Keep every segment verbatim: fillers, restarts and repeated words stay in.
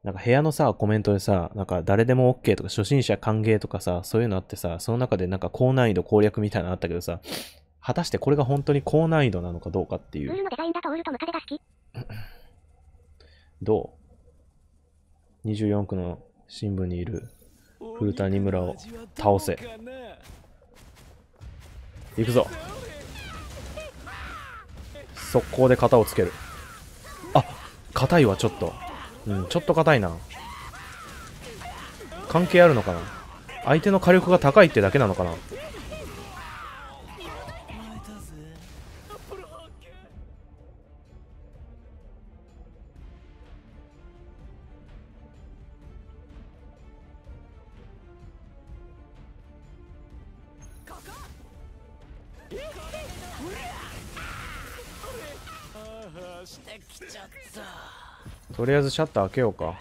なんか部屋のさ、コメントでさ、なんか誰でも OK とか初心者歓迎とかさ、そういうのあってさ、その中でなんか高難易度攻略みたいなのあったけどさ、果たしてこれが本当に高難易度なのかどうかっていう。 ルールのデザインだとオールとムカデが好き。 どう ?にじゅうよん 区の新聞にいる古谷村を倒せ。行くぞ。速攻で型をつける。あ、硬いわ、ちょっと。うん、ちょっと硬いな。関係あるのかな。相手の火力が高いってだけなのかな。とりあえずシャッター開けようか。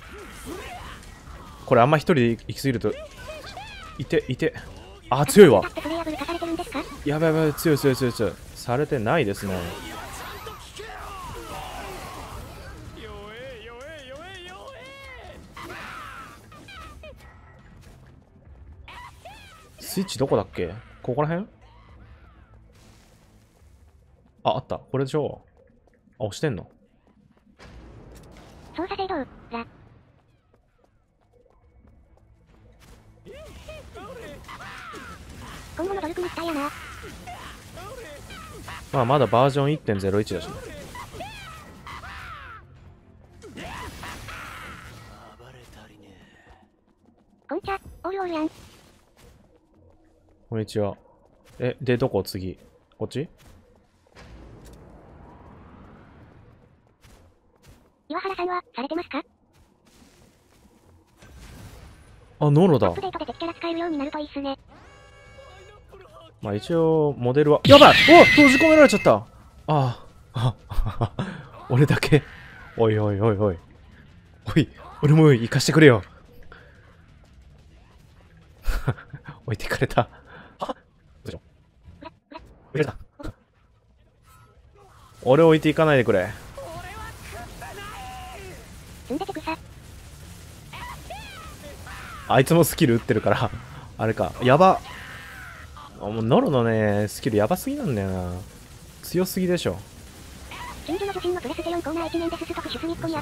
これあんま一人で行き過ぎるといていて。あ、強いわ。やばいやばい、強い強い強い強い。されてないですね。スイッチどこだっけ。ここら辺。あ、あった。これでしょ。あ、押してんの。 操作性どうら。今後の努力に期待やな。 まあまだバージョン いってんゼロいち だしね。 こんちゃ、オールオールやん。 こんにちは。え、で、どこ次。こっち。 岩原さんは、されてますか？ あ、ノロだ。 アップデートで敵キャラ使えるようになるといいっすね。 まあ一応、モデルは。やばい。お、閉じ込められちゃった。ああ。俺だけ。おいおいおいおい。おい、俺も行かしてくれよ。置いてかれた。あ、どうしよう。俺を置いていかないでくれ。 積んでて草。 あいつもスキル打ってるから、あれか。やば。もうノロのね、スキルやばすぎなんだよな。強すぎでしょ。 近所の女神のプレステよんコーナーいちねんでススとフシ隅っこにあった。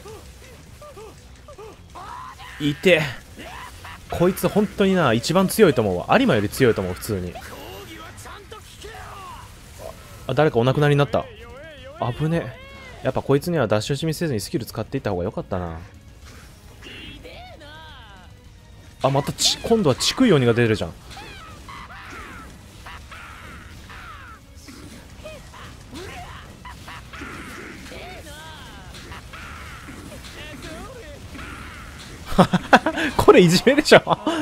いて。こいつ本当にな、一番強いと思うわ。有馬より強いと思う、普通に。あ、誰かお亡くなりになった。危ねえ。やっぱこいつにはダッシュしみせずにスキル使っていった方が良かったな。あ、またち、今度はちくい鬼が出てるじゃん。これいじめでしょ。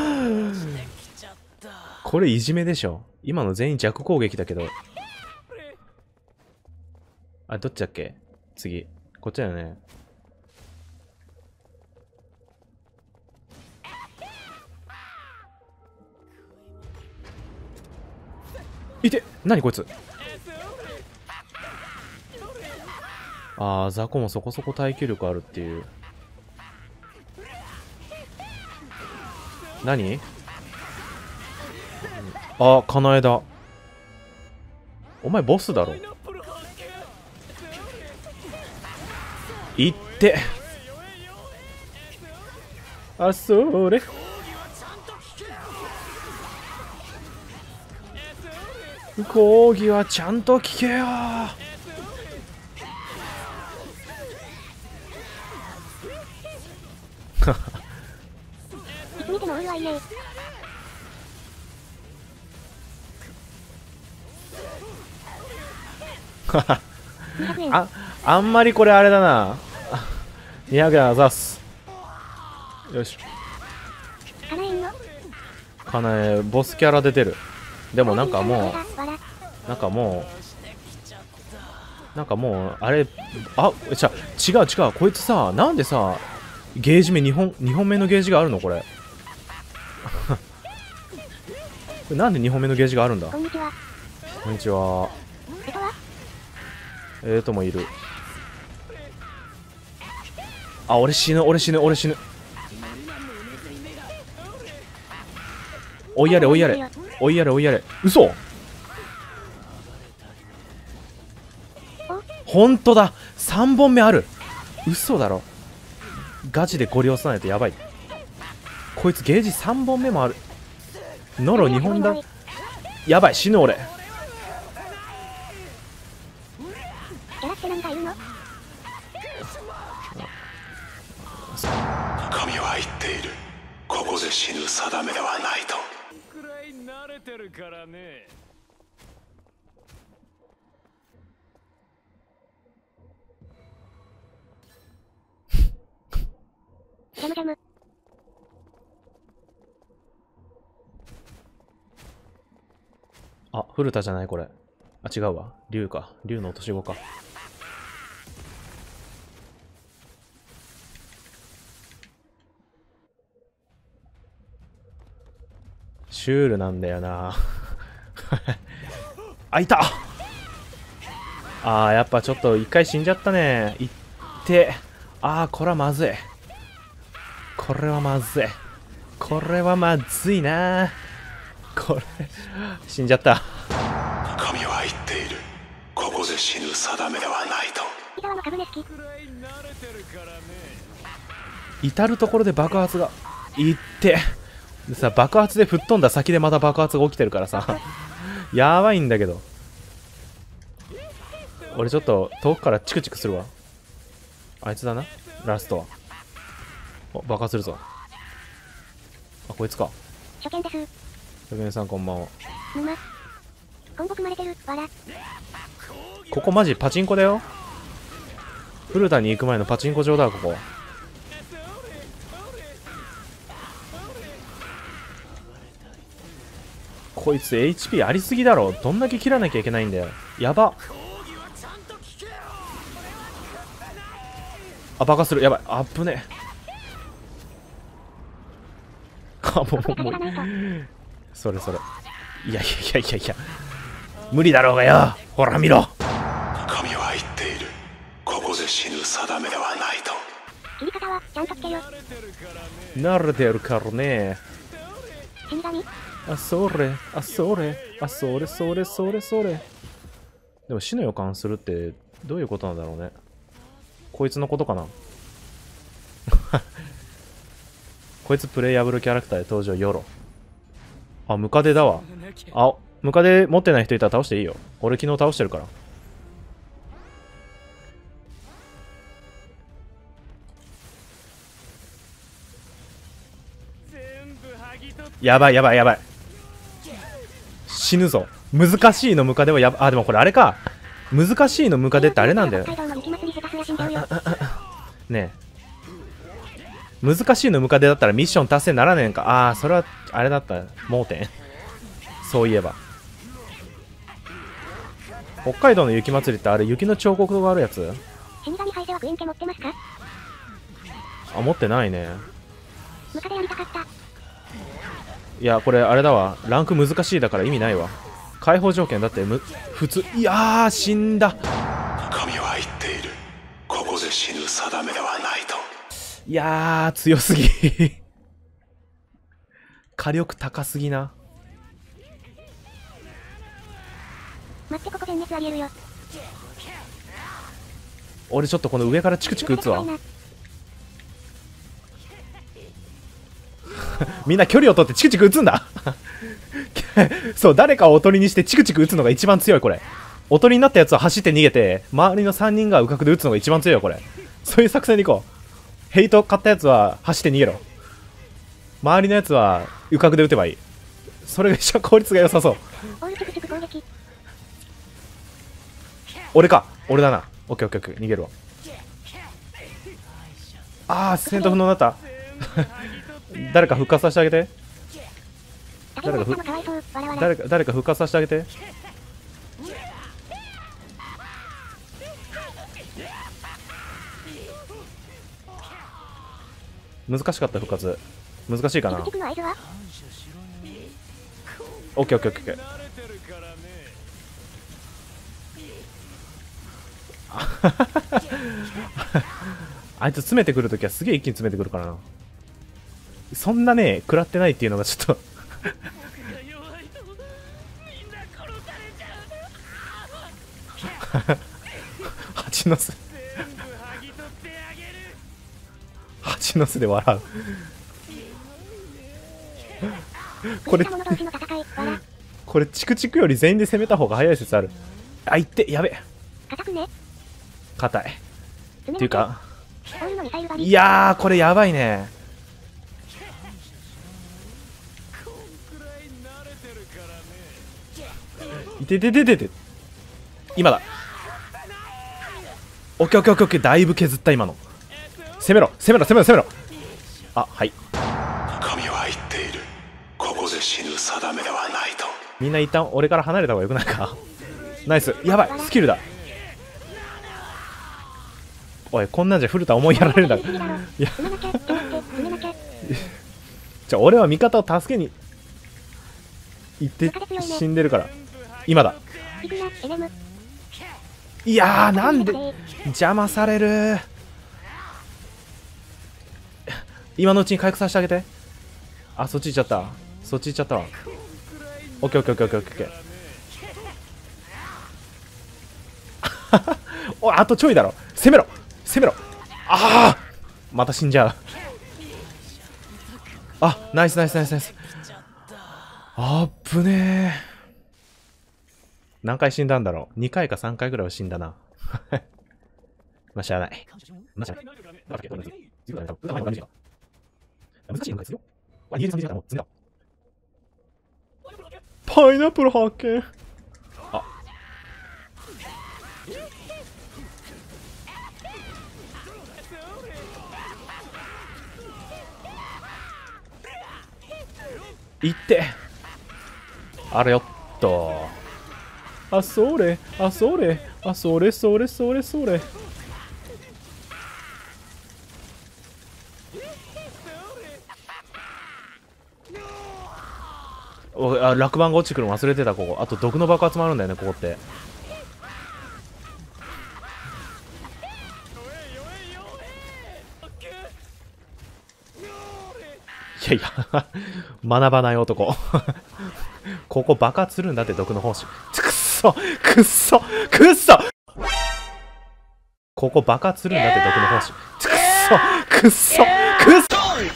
これいじめでしょ。今の全員弱攻撃だけど。あ、どっちだっけ次。こっちだよね。いて。何こいつ。あー、ザコもそこそこ耐久力あるっていう。何。あ、かなえだ。お前ボスだろ。いって。あ、それ。講義はちゃんと聞けよ。 いつ見てもオールはいいね。 あ、あんまりこれあれだな。にひゃくえんあざっす。よし。 かなえんのかなえ、ボスキャラ出てる。でもなんかもう、なんかもう、なんかもう、あれ、あ、じゃ違う違う、こいつさ、なんでさ、ゲージ目にほん、にほんめのゲージがあるのこれ。これなんでにほんめのゲージがあるんだ。 こんにちは。 こんにちは。 えとはえーともいる。 あ、俺死ぬ俺死ぬ俺死ぬ。追いやれ追いやれ追いやれ追いやれ。嘘。ほんとだ、さんぼんめある。嘘だろ。ガチでゴリ押さないとやばい。こいつゲージさんぼんめもある。ノロにほんだ。やばい、死ぬ俺。 キャラって何がいるの？ 神は言っている。ここで死ぬ定めではないと。 くらい慣れてるからね。 ジャムジャム。 あ、古田じゃないこれ。あ、違うわ。竜か。竜の落とし子か。シュールなんだよな。あ、いた。あー、やっぱちょっと一回死んじゃったね。いって。あー、これはまずい。これはまずい。これはまずいな。これ、死んじゃった。 神は言っている。ここで死ぬ定めではないと。 伊沢の株値好き。 くらい慣れてるからね。 至る所で爆発が。いって。でさ、爆発で吹っ飛んだ先でまた爆発が起きてるからさ。やばいんだけど。俺ちょっと遠くからチクチクするわ。あいつだな、ラストは。お、爆発するぞ。あ、こいつか。 初見です。 初見さんこんばんは。 沼。今後組まれてる。わら。 ここマジパチンコだよ。古田に行く前のパチンコ場だ、ここ。こいつ エイチピー ありすぎだろ。どんだけ切らなきゃいけないんだよ。やば。あ、爆発する。やばい。あっぶねえ。あ、もう、もう。それそれ。いやいやいやいやいや。無理だろうがよ。ほら見ろ。 神は言っている。ここで死ぬ定めではないと。 切り方はちゃんと聞けよ。 慣れてるからね。 死神。 あ、それ、あ、それ、あ、それ、それ、それ、それ。でも死の予感するってどういうことなんだろうね。こいつのことかな。こいつプレイヤブルキャラクターで登場、ヨロ。あ、ムカデだわ。あ、ムカデ持ってない人いたら倒していいよ。俺昨日倒してるから。やばいやばいやばい。死ぬぞ。難しいのムカデはやば。あ、でもこれあれか。難しいのムカデってあれなんだよ。ねえ。難しいのムカデだったらミッション達成ならねえんか。ああ、それはあれだった。盲点。そういえば。北海道の雪祭りってあれ雪の彫刻があるやつ？ 死神ハイセはクイーン家持ってますか？ あ、持ってないね。 ムカデやりたかった。 いや、これあれだわ。ランク難しいだから意味ないわ。解放条件だってむ普通。いやー、死んだ。 神は言っている。ここで死ぬ定めではないと。 いやー、強すぎ。火力高すぎな。 待って、ここ全滅ありえるよ。 俺ちょっとこの上からチクチク打つわ。みんな距離を取ってチクチク打つんだ。そう、誰かをおとりにしてチクチク打つのが一番強い。これおとりになったやつは走って逃げて、周りのさんにんがうかくで打つのが一番強いよ。これそういう作戦でいこう。ヘイト買ったやつは走って逃げろ。周りのやつはうかくで打てばいい。それが一番効率が良さそう。 オールチクチク攻撃。 俺か。俺だな。オッケーオッケーオッケー。逃げるわ。あー、戦闘不能だった。誰か復活させてあげて。誰かふ誰か誰か復活させてあげて。難しかった。復活難しいかな。オッケーオッケーオッケーオッケー。 あいつ詰めてくるときはすげえ一気に詰めてくるからな。そんなね食らってないっていうのがちょっと蜂の巣蜂の巣で笑うこれこれチクチクより全員で攻めた方が早い説ある。あ、いってやべえ硬いっていうか、いやーこれやばいね。いててててて今だ。オッケーオッケーオッケーオッケー、だいぶ削った今の。攻めろ攻めろ攻めろ攻めろ。あ、はい。 神は言っている。ここで死ぬ定めではないと。 みんな一旦俺から離れた方がよくないか。ナイス。やばいスキルだ。おいこんなんじゃ古田思いやられるんだ。いやじゃあ俺は味方を助けに行って死んでるから。今だ。いやーなんで邪魔される。今のうちに回復させてあげて。あ、そっち行っちゃった。そっち行っちゃったわ。オッケーオッケーオッケーオッケーオッケーおいあとちょいだろ。攻めろ攻めろ。ああまた死んじゃう。あ、ナイスナイスナイスナイス。あっぶねえ。何回死んだんだろう。にかいかさんかいぐらいは死んだな。まあしゃあない。まあしゃあない。難しいんですよ。パイナップル発見。あ、いってあれよっと。あ、それあ、それあ、それそれそれそれ。おあ、落盤が落ちてくるの忘れてた。ここあと毒の爆発もあるんだよねここって。いやいや学ばない男ここ爆発するんだって毒の胞子。くっそくっそくっそここ爆発するんだって毒の胞子。くっそくっそくっそ。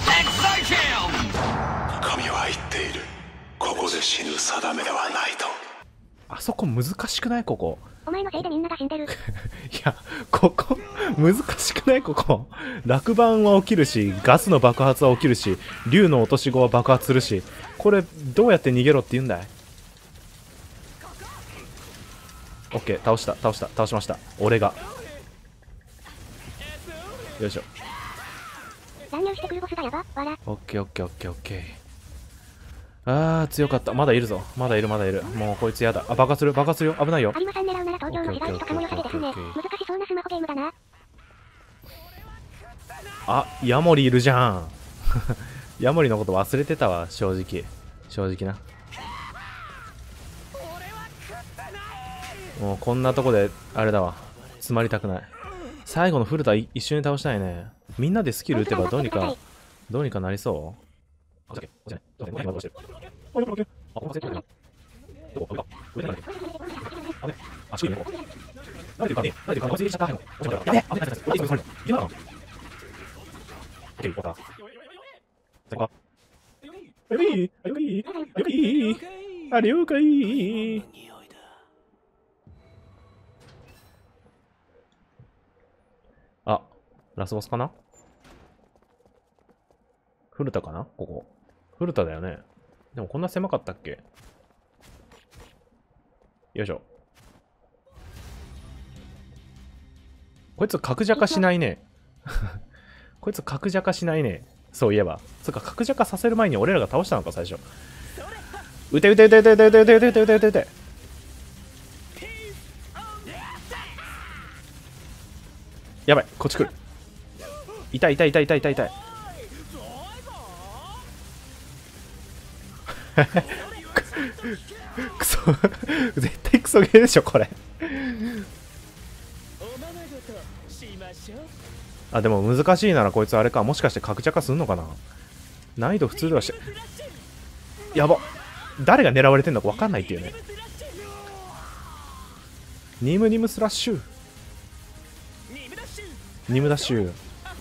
神は言っている。ここで死ぬ定めではないと。 あそこ難しくない？ここ。 お前のせいでみんなが死んでる。 いや、ここ、難しくない？ここ。落盤は起きるし、ガスの爆発は起きるし、竜の落とし子は爆発するし、これ、どうやって逃げろって言うんだい？オッケー、倒した、倒した、倒しました。俺が。よいしょ。 乱入してくるボスがやば、わら。 オッケー、オッケー、オッケー、オッケー。あー、強かった。まだいるぞ。まだいる、まだいる。もうこいつやだ。あ、爆発する、爆発するよ。危ないよ。 有馬さん狙うなら東京の市街地とかも良さげですね。難しそうなスマホゲームだな。 あ、ヤモリいるじゃん。ヤモリのこと忘れてたわ、正直。正直な。もうこんなとこで、あれだわ。詰まりたくない。最後の古田一緒に倒したいね。みんなでスキル打てばどうにか、どうにかなりそう。あ、了解。あ、ラスボスかな？古田かな？ここ。古田だよね。でもこんな狭かったっけ？よいしょ。こいつ角弱化しないね。こいつ角弱化しないね。そういえば。そっか、角弱化させる前に俺らが倒したのか、最初。撃て撃て撃て撃て撃て撃て撃て撃て撃て撃て撃て。やばい、こっち来る。痛い痛い痛い痛い痛い痛い。クソ絶対クソゲーでしょこれ。 あ、でも難しいならこいつあれか。もしかして格茶化すんのかな。難易度普通ではして。やば。誰が狙われてんのか分かんないっていうね。ニムニムスラッシュ。ニムダッシュ。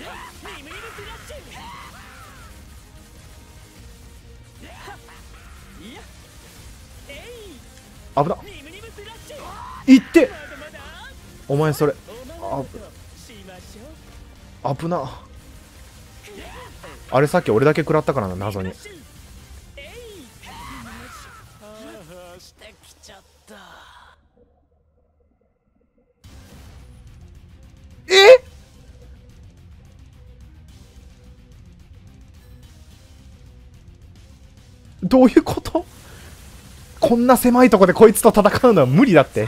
危な。いってお前それ。あ危な。あれさっき俺だけ食らったからな、謎に。えどういうこと？こんな狭いとこでこいつと戦うのは無理だって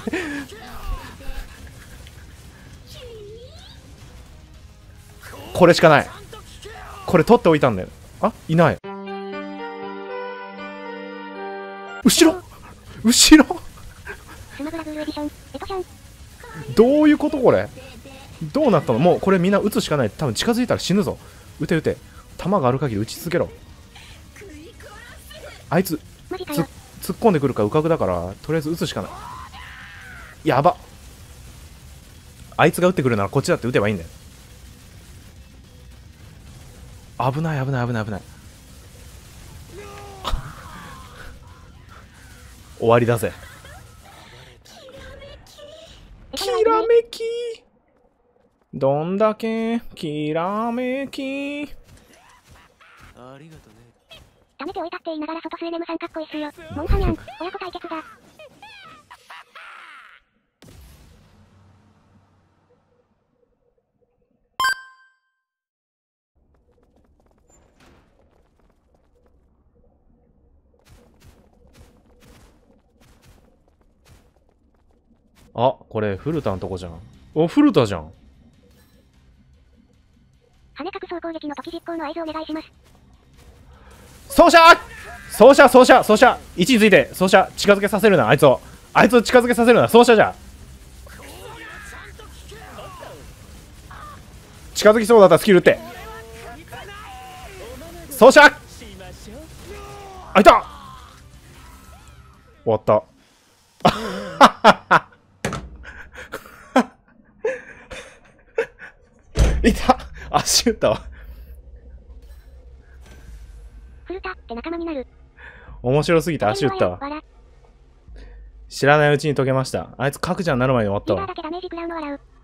これしかない。これ取っておいたんだよ。あ、いない。後ろ後ろどういうことこれ。どうなったの。もうこれみんな撃つしかない。多分近づいたら死ぬぞ。撃て撃て。弾がある限り撃ち続けろ。あいつ突っ込んでくるか、うかぐだから、とりあえず撃つしかない。やば。あいつが撃ってくるならこっちだって撃てばいいんだよ。危ない危ない危ない危ない終わりだぜ。きらめきどんだけきらめき。 ありがとね。 貯めておいたって言いながら外スエネムさんかっこいいっすよ。モンハニャン、親子対決だ。 あ、これ古田のとこじゃん。お、古田じゃん。 羽角総攻撃の時実行の合図お願いします。 走者走者走者走者位置について走者近づけさせるな。あいつをあいつを近づけさせるな。走者じゃ近づきそうだったらスキル打って。走者あいた終わったいた足打ったわ。 古田って仲間になる。 面白すぎて足打ったわ。知らないうちに解けました。あいつ角ちゃんになる前に終わったわ。 リーダーだけダメージ食らうの笑う。